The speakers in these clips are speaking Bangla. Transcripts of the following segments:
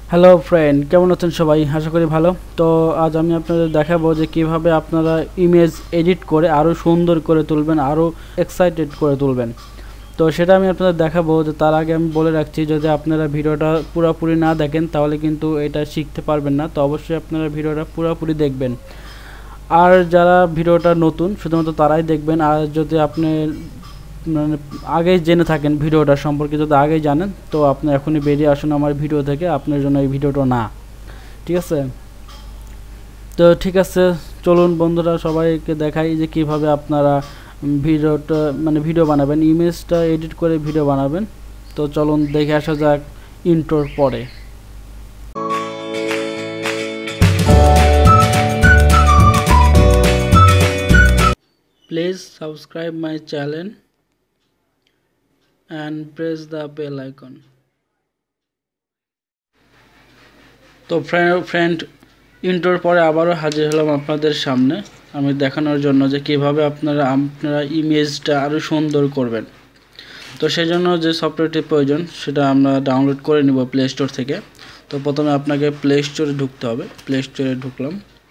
হ্যালো ফ্রেন্ড, কেমন আছেন সবাই? আশা করি ভালো। তো আজ আমি আপনাদের দেখাবো যে কিভাবে আপনারা ইমেজ এডিট করে আরও সুন্দর করে তুলবেন, আরও এক্সাইটেড করে তুলবেন। তো সেটা আমি আপনাদের দেখাবো। যে তার আগে আমি বলে রাখছি, যদি আপনারা ভিডিওটা পুরোপুরি না দেখেন তাহলে কিন্তু এটা শিখতে পারবেন না। তো অবশ্যই আপনারা ভিডিওটা পুরোপুরি দেখবেন। আর যারা ভিডিওটা নতুন শুধুমাত্র তারাই দেখবেন। আর যদি আপনি মানে আগেই জেনে থাকেন ভিডিওটা সম্পর্কে, যদি আগেই জানেন, তো আপনি এখনই বেরিয়ে আসুন আমার ভিডিও থেকে। আপনার জন্য এই ভিডিওটা না, ঠিক আছে? তো ঠিক আছে, চলুন বন্ধুরা সবাইকে দেখাই যে কিভাবে আপনারা ভিডিওটা ভিডিও বানাবেন, ইমেজটা এডিট করে ভিডিও বানাবেন। তো চলুন দেখে আসা যাক ইন্ট্রোর পরে। Please subscribe my channel and press the bell icon. তো ফ্রেন্ড, ইন্ট্রোর পরে আবারও হাজির হলাম আপনাদের সামনে আমি দেখানোর জন্য যে কিভাবে আপনারা ইমেজটা আরও সুন্দর করবেন। তো সেই জন্য যে সফটওয়্যারটি প্রয়োজন সেটা আমরা ডাউনলোড করে নিব প্লে স্টোর থেকে। তো প্রথমে আপনাকে প্লে স্টোরে ঢুকতে হবে। প্লে স্টোরে ঢুকলাম।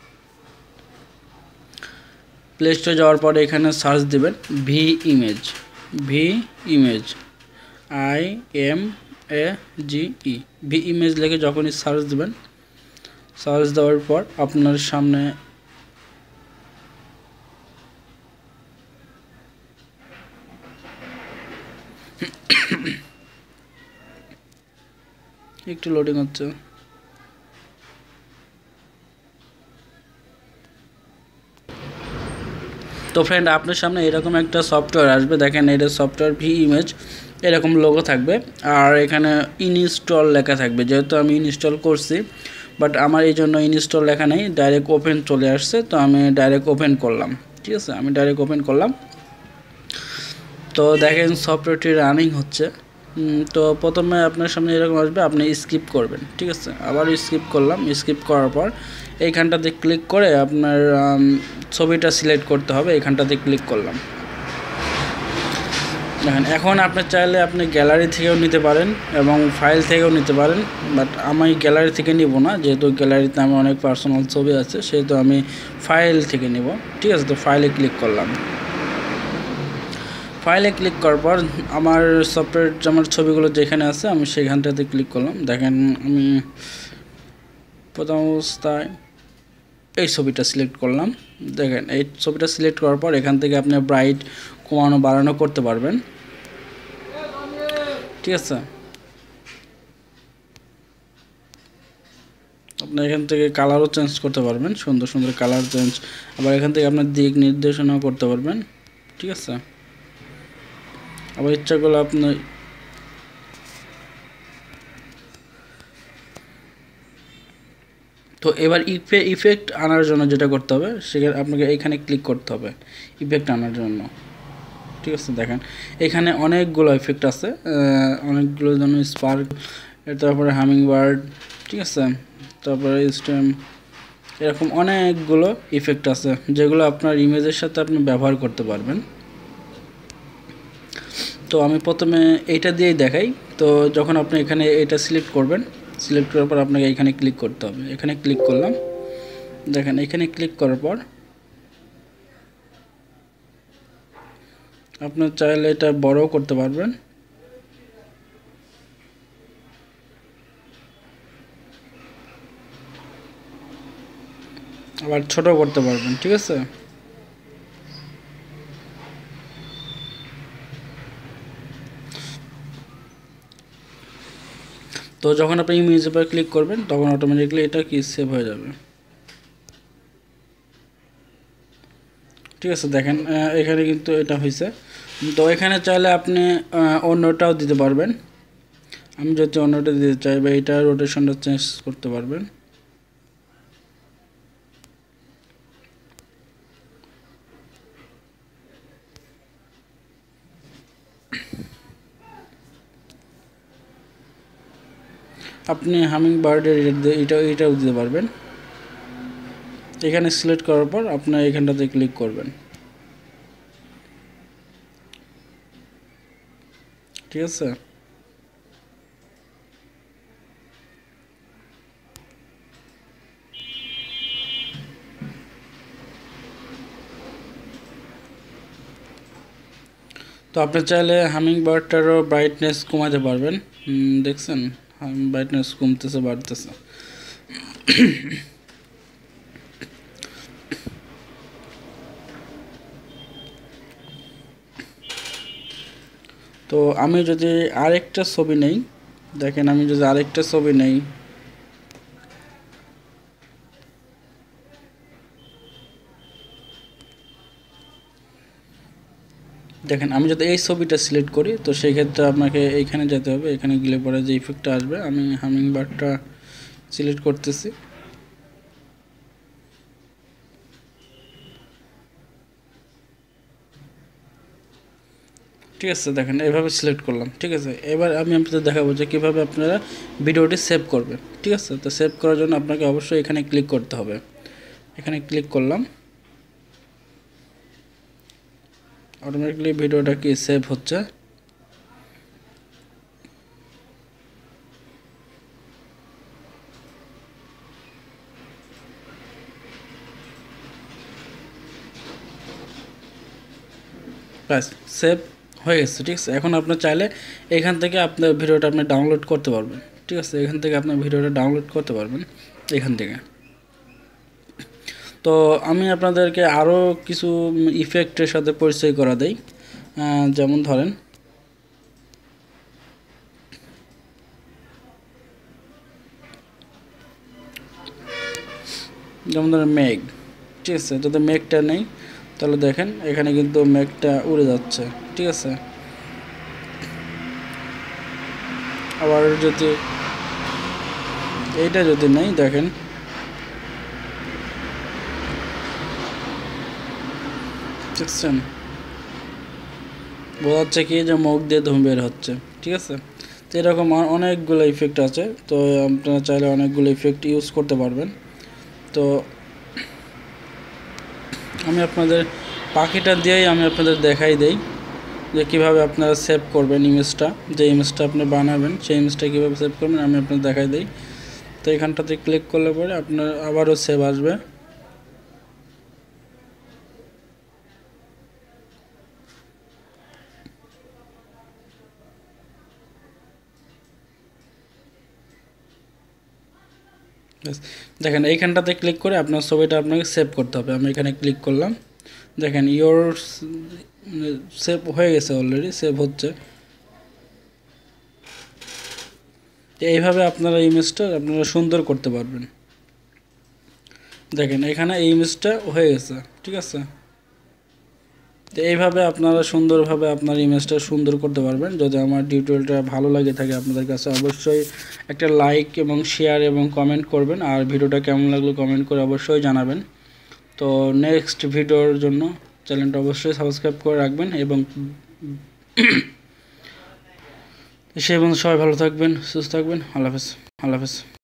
প্লে স্টোরে যাওয়ার পরে এখানে সার্চ দিবেন ভিইমেজ। ভিইমেজ IMAGE ভিইমেজ লিখে যখনই সার্চ দিবেন, সার্চ দেওয়ার পর আপনার সামনে একটু লোডিং হচ্ছে। তো ফ্রেন্ড, আপনার সামনে এরকম একটা সফটওয়্যার আসবে। দেখেন, এটা সফটওয়্যার ভিইমেজ, এরকম লোগো থাকবে আর এখানে ইনস্টল লেখা থাকবে। যেহেতু আমি ইনস্টল করছি, বাট আমার এই জন্য ইনস্টল লেখা নেই, ডাইরেক্ট ওপেন চলে আসছে। তো আমি ডাইরেক্ট ওপেন করলাম। ঠিক আছে, আমি ডাইরেক্ট ওপেন করলাম। তো দেখেন সফটওয়্যারটি রানিং হচ্ছে। তো প্রথমে আপনার সামনে এরকম আসবে, আপনি স্কিপ করবেন। ঠিক আছে, আবার স্কিপ করলাম। স্কিপ করার পর এইখানটাতে ক্লিক করে আপনার ছবিটা সিলেক্ট করতে হবে। এইখানটাতে ক্লিক করলাম। দেখেন, এখন আপনি চাইলে আপনি গ্যালারি থেকেও নিতে পারেন এবং ফাইল থেকেও নিতে পারেন, বাট আমি গ্যালারি থেকে নিব না, যেহেতু গ্যালারিতে আমার অনেক পার্সোনাল ছবি আছে, সেহেতু আমি ফাইল থেকে নিব। ঠিক আছে, তো ফাইলে ক্লিক করলাম। ফাইলে ক্লিক করার পর আমার সফটওয়্যার, আমার ছবিগুলো যেখানে আছে আমি সেখানটাতে ক্লিক করলাম। দেখেন, আমি প্রথম অবস্থায় এই ছবিটা সিলেক্ট করলাম। দেখেন, এই ছবিটা সিলেক্ট করার পর এখান থেকে আপনি ব্রাইট কমানো বাড়ানো করতে পারবেন। ঠিক আছে, আপনি এখান থেকে কালারও চেঞ্জ করতে পারবেন, সুন্দর সুন্দর কালার চেঞ্জ। আবার এখান থেকে আপনার দিক নির্দেশনাও করতে পারবেন। ঠিক আছে, আবার ইচ্ছা করলে আপনি তো এবার ইফেক্ট আনার জন্য যেটা করতে হবে, সেখানে আপনাকে এইখানে ক্লিক করতে হবে ইফেক্ট আনার জন্য। ঠিক আছে, দেখেন এখানে অনেকগুলো ইফেক্ট আছে, অনেকগুলো যেমন স্পার্ক, তারপরে হামিং বার্ড, ঠিক আছে, তারপরে স্টেম, এরকম অনেকগুলো ইফেক্ট আছে যেগুলো আপনার ইমেজের সাথে আপনি ব্যবহার করতে পারবেন। তো আমি প্রথমে এইটা দিয়েই দেখাই। তো যখন আপনি এখানে এটা সিলেক্ট করবেন, সিলেক্ট করার পর আপনাকে এখানে ক্লিক করতে হবে। এখানে ক্লিক করলাম। দেখেন, এখানে ক্লিক করার পর আপনি চাইলে এটা বড়ও করতে পারবেন, আবার ছোট করতে পারবেন। ঠিক আছে, তো যখন আপনি ইমেজের উপর ক্লিক করবেন তখন অটোমেটিকলি এটা কি সেভ হয়ে যাবে। ঠিক আছে, দেখেন এখানে কিন্তু এটা হয়েছে। তো এখানে চাইলে আপনি অন্যটাও দিতে পারবেন। আমি যদি অন্যটা দিতে চাই, বা এটা রোটেশনটা চেঞ্জ করতে পারবেন। আপনি হামিং বার্ডের এটাও দিতে পারবেন। এখানে সিলেক্ট করার পর আপনার এখানটাতে ক্লিক করবেন। ঠিক আছে, তো আপনি চাইলে হামিং বার্ডটারও ব্রাইটনেস কমাতে পারবেন। দেখছেন ব্রাইটনেস কমতেছে বাড়তেছে। তো আমি যদি আরেকটা ছবি নেই, দেখেন আমি যদি আরেকটা ছবি নেই, দেখেন আমি যদি এই ছবিটা সিলেক্ট করি, তো সেই ক্ষেত্রে আপনাকে এইখানে যেতে হবে। এখানে গেলে পরে যে ইফেক্টটা আসবে, আমি হামিং বার্ডটা সিলেক্ট করতেছি। ঠিক আছে, দেখেন এইভাবে সিলেক্ট করলাম। ঠিক আছে, এবার আমি আপনাদের দেখাবো যে কীভাবে আপনারা ভিডিওটি সেভ করবেন। ঠিক আছে, তো সেভ করার জন্য আপনাকে অবশ্যই এখানে ক্লিক করতে হবে। এখানে ক্লিক করলাম, অটোমেটিকলি ভিডিওটা কি সেভ হচ্ছে। ব্যাস সেভ হয়ে গেছে। ঠিক আছে, এখন আপনার চাইলে এখান থেকে আপনার ভিডিওটা আপনি ডাউনলোড করতে পারবেন। ঠিক আছে, এখান থেকে আপনার ভিডিওটা ডাউনলোড করতে পারবেন এখান থেকে। তো আমি আপনাদেরকে আরও কিছু ইফেক্টের সাথে পরিচয় করা দেই। যেমন ধরেন মেঘ। ঠিক আছে, যদি মেঘটা নেই তাহলে দেখেন এখানে কিন্তু মেঘটা উড়ে যাচ্ছে। ঠিক আছে, আবার যদি এইটা যদি নেই, দেখেন দেখছেন বোঝা যাচ্ছে কি যে মুখ দিয়ে ধুম বের হচ্ছে। ঠিক আছে, তো এরকম অনেকগুলো ইফেক্ট আছে। তো আপনারা চাইলে অনেকগুলো ইফেক্ট ইউজ করতে পারবেন। তো আমি আপনাদের পাখিটা দিয়েই আমি আপনাদের দেখাই দেই যে কীভাবে আপনারা সেভ করবেন ইমেজটা। যে ইমেজটা আপনি বানাবেন সেই ইমেজটা কীভাবে সেভ করবেন আমি আপনাদের দেখাই দিই। তো এখানটাতে ক্লিক করলে পরে আপনার আবারও সেভ আসবে। দেখেন এইখানটাতে ক্লিক করে আপনার ছবিটা আপনাকে সেভ করতে হবে। আমি এখানে ক্লিক করলাম, দেখেন ইয়োর সেভ হয়ে গেছে, অলরেডি সেভ হচ্ছে। এইভাবে আপনারা ইমেজটা আপনারা সুন্দর করতে পারবেন। দেখেন এখানে এই ইমেজটা হয়ে গেছে। ঠিক আছে, তো এইভাবে আপনারা সুন্দরভাবে আপনার ইমেজটা সুন্দর করতে পারবেন। যদি আমার টিউটোরিয়ালটা ভালো লাগে থাকে আপনাদের কাছে, অবশ্যই একটা লাইক এবং শেয়ার এবং কমেন্ট করবেন। আর ভিডিওটা কেমন লাগলো কমেন্ট করে অবশ্যই জানাবেন। তো নেক্সট ভিডিওর জন্য চ্যানেলটা অবশ্যই সাবস্ক্রাইব করে রাখবেন এবং সে এবং সবাই ভালো থাকবেন, সুস্থ থাকবেন। আল্লাহ হাফেজ।